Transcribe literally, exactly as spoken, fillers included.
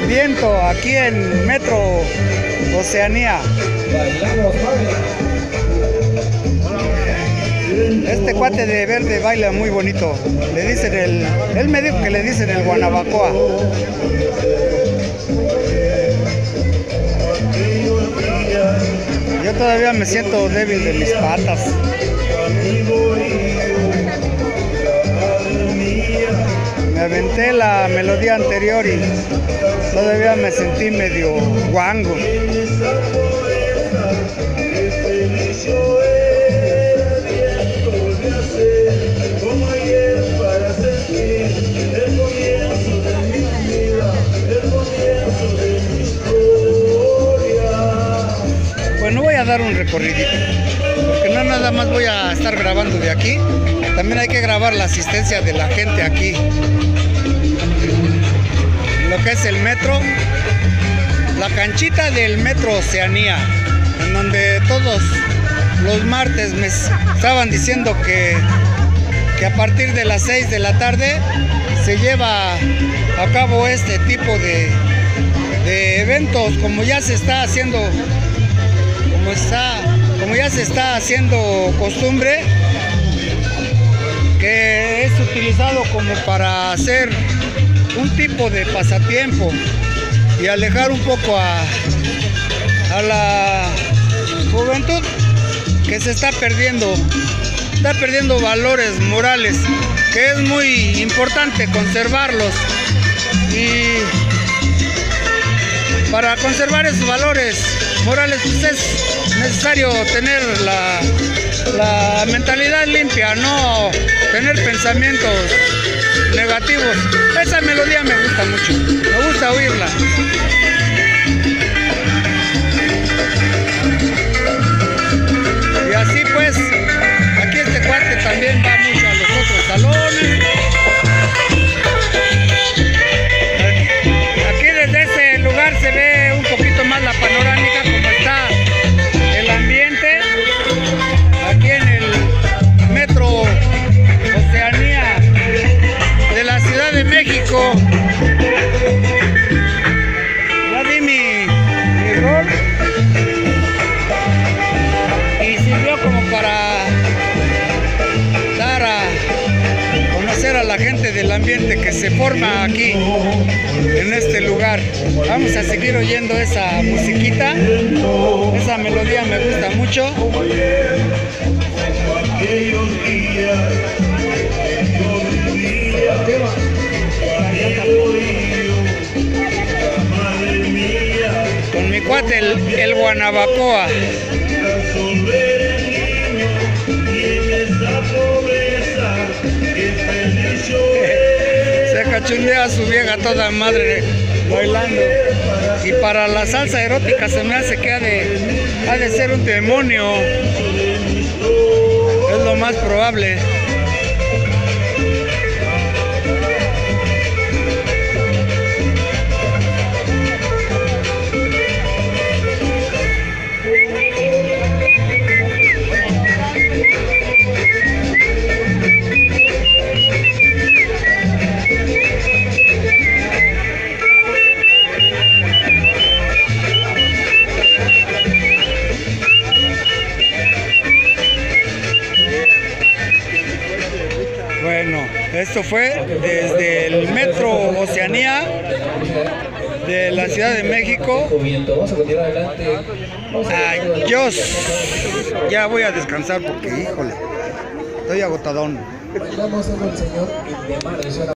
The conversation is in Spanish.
viento aquí en Metro Oceanía. Este cuate de verde baila muy bonito. Le dicen el, él me dijo que le dicen el Guanabacoa. Yo todavía me siento débil de mis patas. Me aventé la melodía anterior y todavía me sentí medio guango. Bueno, voy a dar un recorridito, porque no nada más voy a estar grabando de aquí, también hay que grabar la asistencia de la gente aquí, lo que es el metro, la canchita del Metro Oceanía, en donde todos los martes me estaban diciendo que, que a partir de las seis de la tarde se lleva a cabo este tipo de, de eventos, como ya se está haciendo Como, está, como ya se está haciendo costumbre, que es utilizado como para hacer un tipo de pasatiempo y alejar un poco a, a la juventud que se está perdiendo, está perdiendo valores morales, que es muy importante conservarlos, y para conservar esos valores morales pues es necesario tener la, la mentalidad limpia, no tener pensamientos negativos. Esa melodía me gusta mucho, me gusta oírla. Y así pues, aquí este cuate también va mucho a los otros salones. Aquí desde ese lugar se ve un poquito más la panorámica, como está el ambiente aquí en el Metro Oceanía de la Ciudad de México. Ya di mi, mi rol y sirvió como para dar a conocer a la gente del ambiente que se forma aquí en este lugar. Vamos a seguir oyendo esa musiquita, esa melodía me gusta mucho. Con mi cuate el, el Guanabacoa. Se cachundea a su vieja toda madre bailando. Y para la salsa erótica se me hace que ha de, ha de ser un demonio. Es lo más probable. Bueno, esto fue desde el Metro Oceanía de la Ciudad de México. Adiós. Ya voy a descansar porque, híjole, estoy agotadón.